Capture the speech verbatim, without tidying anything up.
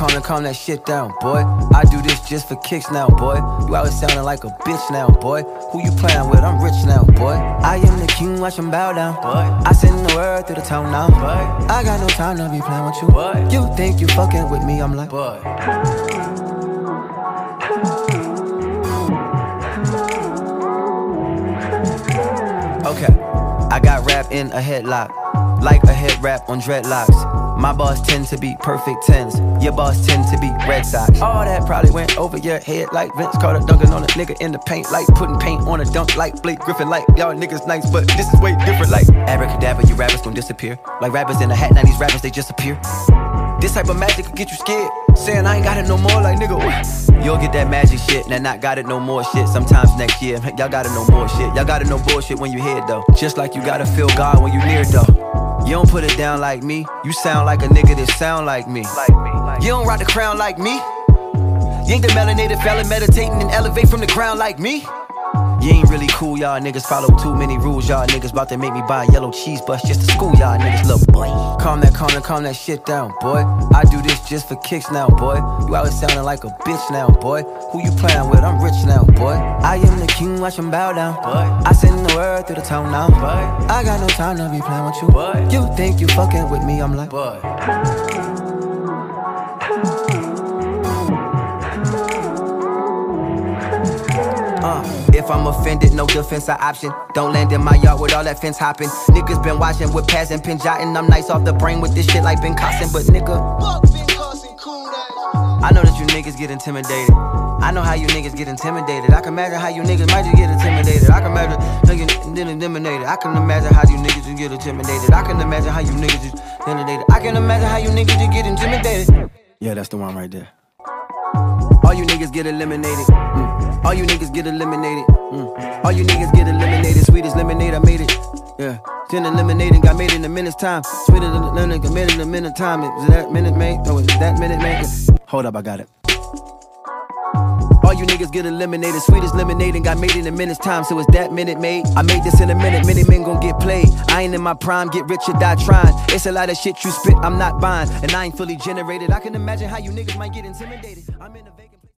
calm and calm that shit down, boy. I do this just for kicks now, boy. You always sounding like a bitch now, boy. Who you playing with? I'm rich now, boy. I am the king, watch him bow down, boy. I send the word through the town now, boy. I got no time to be playing with you, boy. You think you fucking with me, I'm like, boy. Okay, I got rap in a headlock, like a head wrap on dreadlocks. My boss tend to be perfect tens, your boss tend to be Red Sox. All that probably went over your head like Vince Carter dunking on a nigga in the paint, like putting paint on a dunk, like Blake Griffin, like y'all niggas nice, but this is way different, like abracadabra, you rappers gon' disappear. Like rappers in a hat, now these rappers, they just appear. This type of magic could get you scared, saying I ain't got it no more, like nigga, what? You'll get that magic shit, and not got it no more shit. Sometimes next year, y'all gotta know more shit. Y'all gotta know bullshit when you hear it though. Just like you gotta feel God when you near it though. You don't put it down like me, you sound like a nigga that sound like me. Like me like you don't rock the crown like me. You ain't the melanated fella meditating and elevate from the ground like me. You ain't really cool, y'all niggas follow too many rules. Y'all niggas about to make me buy a yellow cheese bus just to school y'all niggas, little boy. Calm that, calm that, calm that shit down, boy. I do this just for kicks now, boy. You always sounding like a bitch now, boy. Who you playing with? I'm rich now, boy. I am the king, watch him bow down, boy. I send the word through the town now, boy. I got no time to be playing with you, boy. You think you fucking with me, I'm like, boy. Uh, if I'm offended, no defense or option. Don't land in my yard with all that fence hopping. Niggas been watching with pads and pin jotting. I'm nice off the brain with this shit like Ben Carson, but nigga, I know that you niggas get intimidated. I know how you niggas get intimidated. I can imagine how you niggas might just get intimidated. I can imagine niggas get intimidated. I can imagine how you niggas just get intimidated. I can imagine how you niggas just intimidated. I can imagine how you niggas just get intimidated. Yeah, that's the one right there. All you niggas get eliminated. Mm. All you niggas get eliminated. Mm. All you niggas get eliminated. Sweet as lemonade, I made it. Yeah. Ten eliminating, got made in a minute's time. Sweeter than lemonade, got made in a minute time. Is that minute made? Oh, is that minute made? Hold up, I got it. All you niggas get eliminated. Sweet as lemonade and got made in a minute's time. So is that minute made? I made this in a minute. Many men gon' get played. I ain't in my prime, get rich or die trying. It's a lot of shit you spit, I'm not buying. And I ain't fully generated. I can imagine how you niggas might get intimidated. I'm in a vacation.